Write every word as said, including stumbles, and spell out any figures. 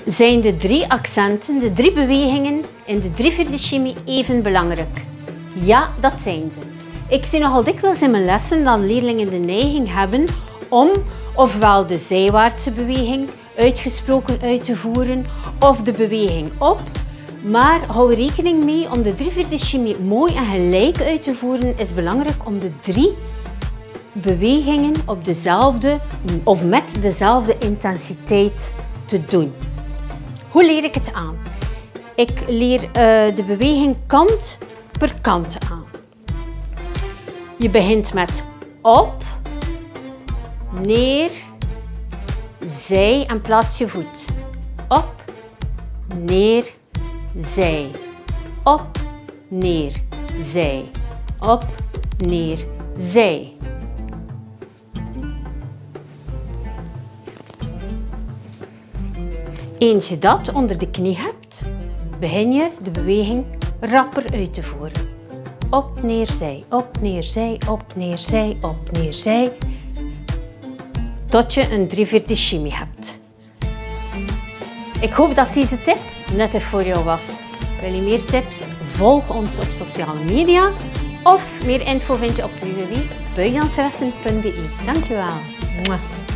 Zijn de drie accenten, de drie bewegingen in de drie vierde chemie even belangrijk? Ja, dat zijn ze. Ik zie nogal dikwijls in mijn lessen dat leerlingen de neiging hebben om ofwel de zijwaartse beweging uitgesproken uit te voeren of de beweging op. Maar hou er rekening mee, om de drie vierde chemie mooi en gelijk uit te voeren is belangrijk om de drie bewegingen op dezelfde of met dezelfde intensiteit te doen. Hoe leer ik het aan? Ik leer uh, de beweging kant per kant aan. Je begint met op, neer, zij en plaats je voet. Op, neer, zij. Op, neer, zij. Op, neer, zij. Eens je dat onder de knie hebt, begin je de beweging rapper uit te voeren. Op, neer, zij, op, neer, zij, op, neer, zij, op, neer, zij. Tot je een drie vierde chemie hebt. Ik hoop dat deze tip nuttig voor jou was. Wil je meer tips? Volg ons op sociale media. Of meer info vind je op w w w punt buijanslessen punt b e. Dank u wel.